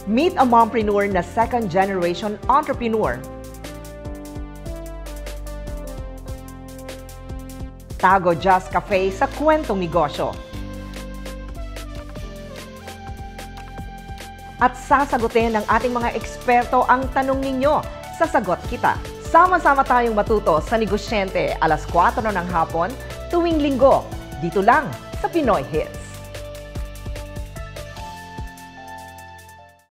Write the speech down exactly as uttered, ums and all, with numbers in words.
Meet a mompreneur na second-generation entrepreneur. Tago Jazz Cafe sa kwentong negosyo. At sasagutin ng ating mga eksperto ang tanong ninyo sa Sagot Kita. Sama-sama tayong matuto sa Negosyente alas kwatro ng hapon tuwing linggo. Dito lang sa Pinoy Hits.